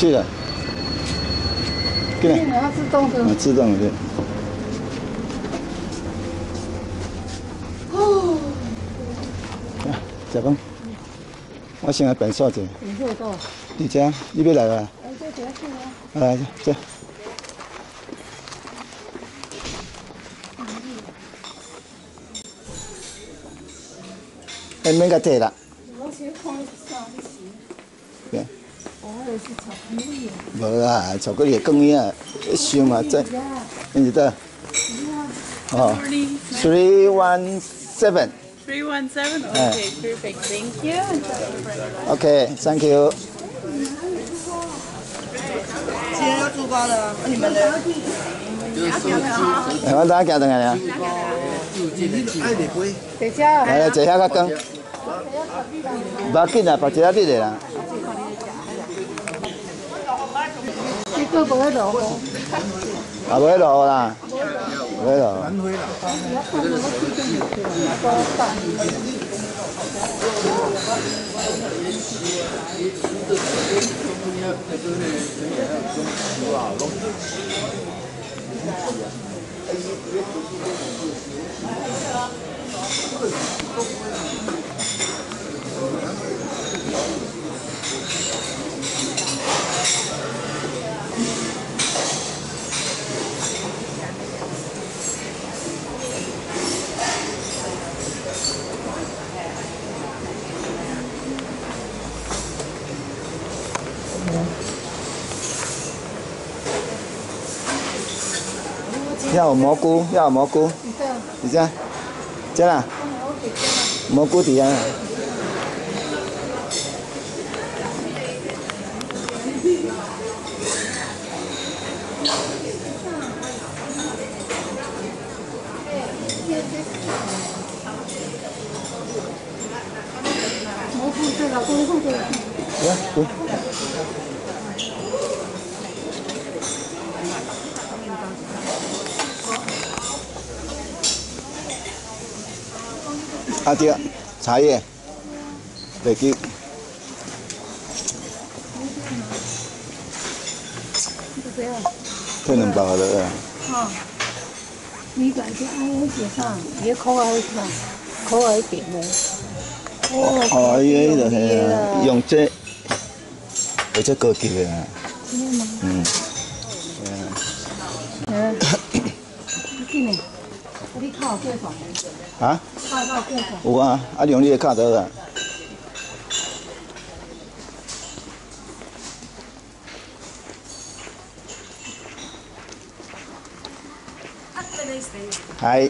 去了。对。 它自动的。 自动的对。 哦。 食饭。我先来便扫者。 便扫到。 你这，你要来啊？ 这这去啊。 来这。免甲摕啦。 我先看一下你是。 对。 哦，是巧克力。 无啦，巧克力更呀，想嘛这，你知道？哦317。 317. Okay, perfect. Thank you. OK，Thank you。 今天要出发了，那你们呢？ 我等下行转来啊。 爱袂贵。 在家。 来坐遐较光。无要紧啦，别一下你来啦。 这个不会落雨。 啊，不会落啦。不会落。 南非啦。 要有蘑菇，要有蘑菇。你这，这啦。蘑菇底下。 蘑菇这个，公公这个。 来，滚。啊对，茶叶，袂记。退2包就对。 好。你感觉哎，写上，别抠啊，上，抠啊一点的。 哦，伊迄个嘿，用这，而且高级的啊。 真的吗？ 嗯。 嗯。紧呢，你卡有过床无？ 啊？ 卡到过床。 有啊，啊用你的卡倒啊。はい。